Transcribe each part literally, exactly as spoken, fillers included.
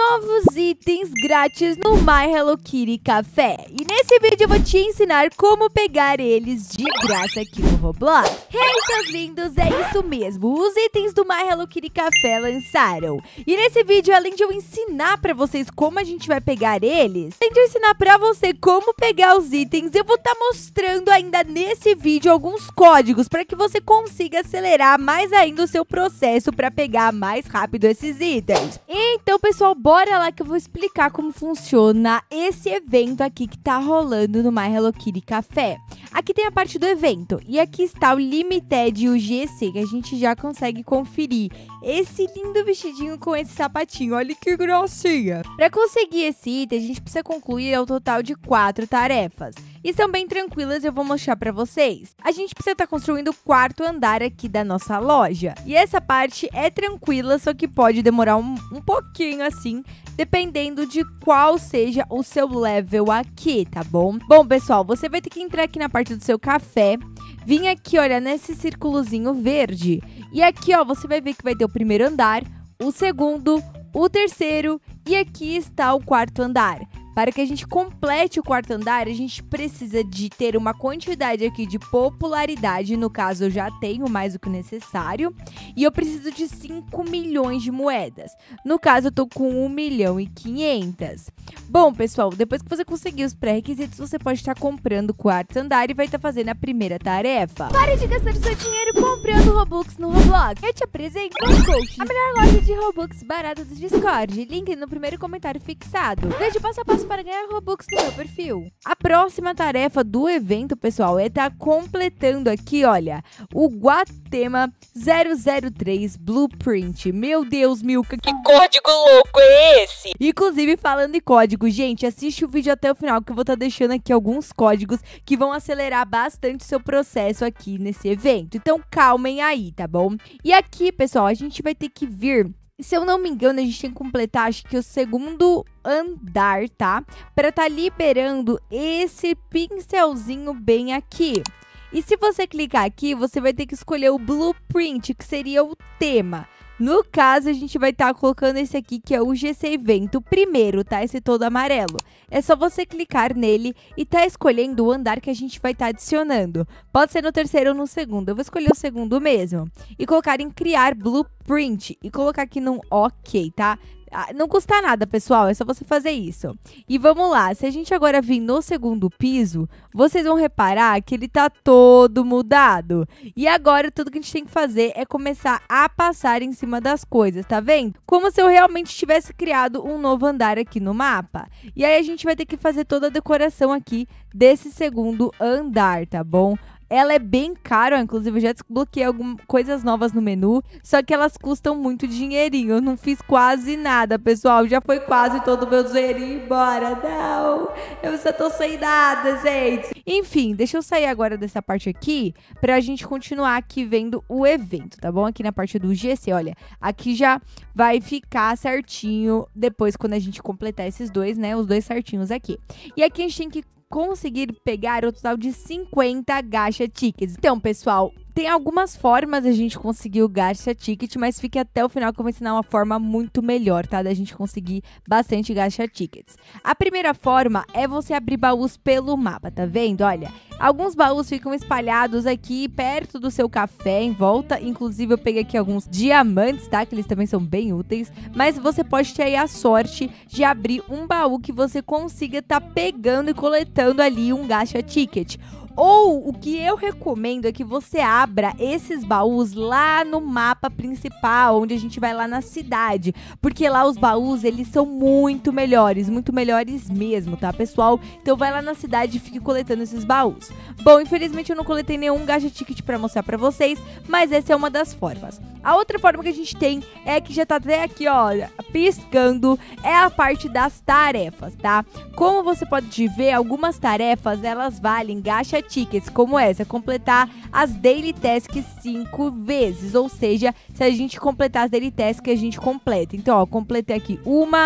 novos itens grátis no My Hello Kitty Café. E nesse vídeo eu vou te ensinar como pegar eles de graça aqui no Roblox. Hey, seus lindos, é isso mesmo. Os itens do My Hello Kitty Café lançaram. E nesse vídeo, além de eu ensinar pra vocês como a gente vai pegar eles, além de eu ensinar pra você como pegar os itens, eu vou estar mostrando ainda nesse vídeo alguns códigos para que você consiga acelerar mais ainda o seu processo para pegar mais rápido esses itens. Então, pessoal, bora lá que eu vou explicar como funciona esse evento aqui que tá rolando no My Hello Kitty Café. Aqui tem a parte do evento e aqui está o Limited e o G C, que a gente já consegue conferir. Esse lindo vestidinho com esse sapatinho, olha que gracinha. Para conseguir esse item, a gente precisa concluir o total de quatro tarefas. E são bem tranquilas, eu vou mostrar pra vocês. A gente precisa estar construindo o quarto andar aqui da nossa loja. E essa parte é tranquila, só que pode demorar um, um pouquinho assim, dependendo de qual seja o seu level aqui, tá bom? Bom, pessoal, você vai ter que entrar aqui na parte do seu café, vir aqui, olha, nesse círculozinho verde. E aqui, ó, você vai ver que vai ter o primeiro andar, o segundo, o terceiro e aqui está o quarto andar. Para que a gente complete o quarto andar, a gente precisa de ter uma quantidade aqui de popularidade. No caso, eu já tenho mais do que o necessário. E eu preciso de cinco milhões de moedas. No caso, eu tô com um milhão e quinhentos. Bom, pessoal, depois que você conseguir os pré-requisitos, você pode estar comprando o quarto andar e vai estar fazendo a primeira tarefa. Pare de gastar seu dinheiro comprando Robux no Roblox. Eu te apresento o Coach, a melhor loja de Robux barata do Discord. Link no primeiro comentário fixado. Veja passo a passo para ganhar Robux no meu perfil. A próxima tarefa do evento, pessoal, é estar completando aqui, olha, o Guatema zero zero três Blueprint. Meu Deus, Milka, que código louco é esse? Inclusive, falando em código, gente, assiste o vídeo até o final que eu vou estar deixando aqui alguns códigos que vão acelerar bastante o seu processo aqui nesse evento. Então, calmem aí, tá bom? E aqui, pessoal, a gente vai ter que vir... Se eu não me engano, a gente tem que completar, acho que o segundo andar, tá? Para tá liberando esse pincelzinho bem aqui. E se você clicar aqui, você vai ter que escolher o Blueprint, que seria o tema. No caso, a gente vai estar tá colocando esse aqui, que é o G C Evento primeiro, tá? Esse todo amarelo. É só você clicar nele e tá escolhendo o andar que a gente vai estar tá adicionando. Pode ser no terceiro ou no segundo. Eu vou escolher o segundo mesmo. E colocar em criar Blueprint. E colocar aqui num OK, tá? Não custa nada, pessoal, é só você fazer isso. E vamos lá, se a gente agora vir no segundo piso, vocês vão reparar que ele tá todo mudado. E agora tudo que a gente tem que fazer é começar a passar em cima das coisas, tá vendo? Como se eu realmente tivesse criado um novo andar aqui no mapa. E aí a gente vai ter que fazer toda a decoração aqui desse segundo andar, tá bom? Ela é bem cara, ó, inclusive eu já desbloqueei algumas coisas novas no menu, só que elas custam muito dinheirinho. Eu não fiz quase nada, pessoal, já foi quase todo o meu dinheirinho embora. Não, eu só tô sem nada, gente. Enfim, deixa eu sair agora dessa parte aqui, pra gente continuar aqui vendo o evento, tá bom? Aqui na parte do G C, olha, aqui já vai ficar certinho depois quando a gente completar esses dois, né, os dois certinhos aqui. E aqui a gente tem que conseguir pegar o total de cinquenta gacha tickets. Então, pessoal, tem algumas formas a gente conseguir o gacha ticket, mas fique até o final que eu vou ensinar uma forma muito melhor, tá? Da gente conseguir bastante gacha tickets. A primeira forma é você abrir baús pelo mapa, tá vendo? Olha, alguns baús ficam espalhados aqui perto do seu café, em volta. Inclusive, eu peguei aqui alguns diamantes, tá? Que eles também são bem úteis. Mas você pode ter aí a sorte de abrir um baú que você consiga tá pegando e coletando ali um gacha ticket. Ou o que eu recomendo é que você abra esses baús lá no mapa principal, onde a gente vai lá na cidade. Porque lá os baús, eles são muito melhores, muito melhores mesmo, tá, pessoal? Então vai lá na cidade e fique coletando esses baús. Bom, infelizmente eu não coletei nenhum gacha ticket pra mostrar pra vocês, mas essa é uma das formas. A outra forma que a gente tem é que já tá até aqui, ó, piscando, é a parte das tarefas, tá? Como você pode ver, algumas tarefas, elas valem gacha tickets, como essa, completar as daily tasks cinco vezes, ou seja, se a gente completar as daily tasks, a gente completa. Então, ó, completei aqui uma,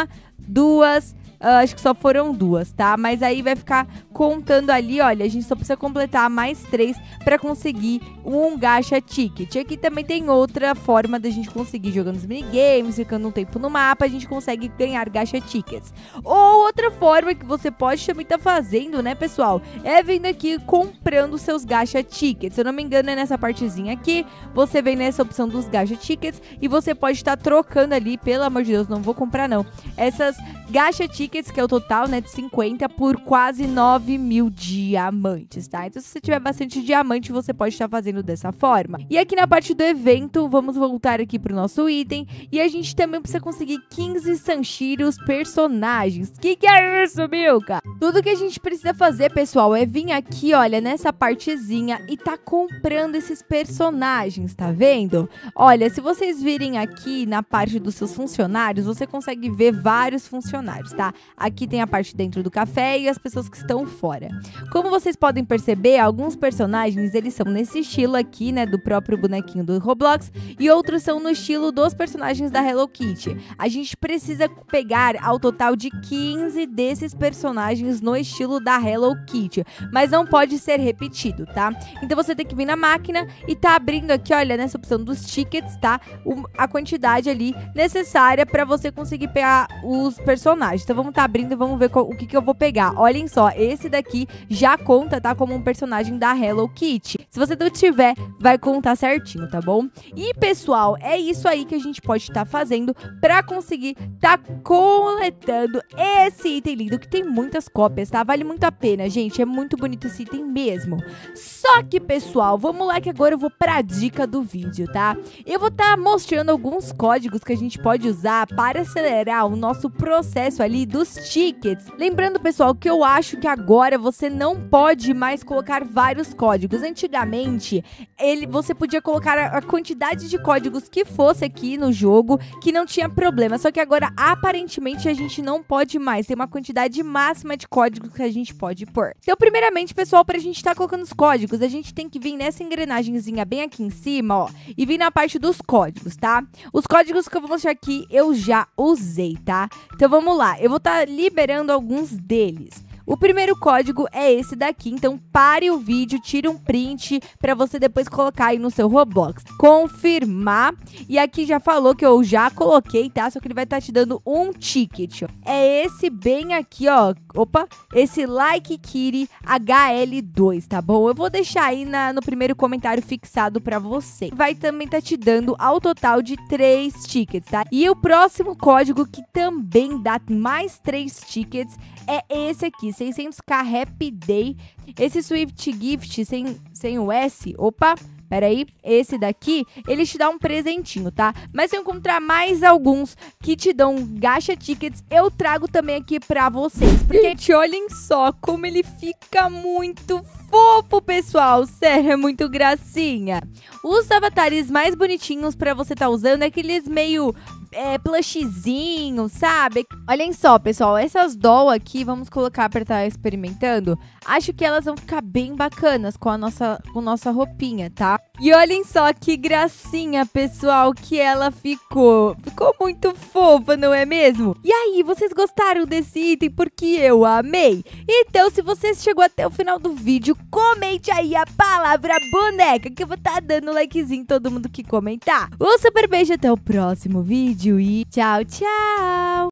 duas... Uh, acho que só foram duas, tá? Mas aí vai ficar contando ali, olha, a gente só precisa completar mais três pra conseguir um gacha ticket. Aqui também tem outra forma da gente conseguir jogando os minigames, ficando um tempo no mapa, a gente consegue ganhar gacha tickets. Ou outra forma que você pode também estar fazendo, né, pessoal? É vindo aqui comprando seus gacha tickets. Se eu não me engano, é nessa partezinha aqui, você vem nessa opção dos gacha tickets e você pode estar trocando ali, pelo amor de Deus, não vou comprar não, essas gacha tickets, que é o total, né, de cinquenta por quase nove mil diamantes, tá? Então, se você tiver bastante diamante, você pode estar fazendo dessa forma. E aqui na parte do evento, vamos voltar aqui pro nosso item, e a gente também precisa conseguir quinze Sanshiros personagens. Que que é isso, Milka? Tudo que a gente precisa fazer, pessoal, é vir aqui, olha, nessa partezinha e tá comprando esses personagens, tá vendo? Olha, se vocês virem aqui na parte dos seus funcionários, você consegue ver vários funcionários, tá? Aqui tem a parte dentro do café e as pessoas que estão fora. Como vocês podem perceber, alguns personagens, eles são nesse estilo aqui, né, do próprio bonequinho do Roblox, e outros são no estilo dos personagens da Hello Kitty. A gente precisa pegar ao total de quinze desses personagens no estilo da Hello Kitty, mas não pode ser repetido, tá? Então você tem que vir na máquina e tá abrindo aqui, olha, nessa opção dos tickets, tá? O, a quantidade ali necessária para você conseguir pegar os personagens. Então vamos tá abrindo e vamos ver qual, o que que eu vou pegar. Olhem só, esse daqui já conta, tá? Como um personagem da Hello Kitty. Se você não tiver, vai contar certinho, tá bom? E, pessoal, é isso aí que a gente pode estar tá fazendo pra conseguir tá coletando esse item lindo, que tem muitas cópias, tá? Vale muito a pena, gente. É muito bonito esse item mesmo. Só que, pessoal, vamos lá que agora eu vou pra dica do vídeo, tá? Eu vou estar tá mostrando alguns códigos que a gente pode usar para acelerar o nosso processo ali dos tickets. Lembrando, pessoal, que eu acho que agora você não pode mais colocar vários códigos. Antigamente, ele, você podia colocar a, a quantidade de códigos que fosse aqui no jogo, que não tinha problema. Só que agora, aparentemente, a gente não pode mais. Tem uma quantidade máxima de códigos que a gente pode pôr. Então, primeiramente, pessoal, pra gente estar tá colocando os códigos, a gente tem que vir nessa engrenagemzinha bem aqui em cima, ó, e vir na parte dos códigos, tá? Os códigos que eu vou mostrar aqui, eu já usei, tá? Então, vamos lá. Eu vou estar tá liberando alguns deles. O primeiro código é esse daqui, então pare o vídeo, tire um print para você depois colocar aí no seu Roblox. Confirmar. E aqui já falou que eu já coloquei, tá? Só que ele vai estar tá te dando um ticket. Ó. É esse bem aqui, ó. Opa, esse Like Kitty H L dois, tá bom? Eu vou deixar aí na, no primeiro comentário fixado para você. Vai também tá te dando ao total de três tickets, tá? E o próximo código que também dá mais três tickets é esse aqui, seiscentos k Happy Day. Esse Swift Gift sem, sem o S, opa, peraí, esse daqui, ele te dá um presentinho, tá? Mas se eu encontrar mais alguns que te dão gacha tickets, eu trago também aqui pra vocês. Porque, gente, olhem só como ele fica muito fofo, pessoal. Sério, é muito gracinha. Os avatares mais bonitinhos pra você tá usando é aqueles meio... É, plushzinho, sabe? Olhem só, pessoal, essas doll aqui, vamos colocar pra estar experimentando. Acho que elas vão ficar bem bacanas com a nossa, com nossa roupinha, tá? E olhem só que gracinha, pessoal, que ela ficou. Ficou muito fofa, não é mesmo? E aí, vocês gostaram desse item? Porque eu amei. Então, se você chegou até o final do vídeo, comente aí a palavra boneca, que eu vou estar dando likezinho em todo mundo que comentar. Um super beijo, até o próximo vídeo. E tchau, tchau!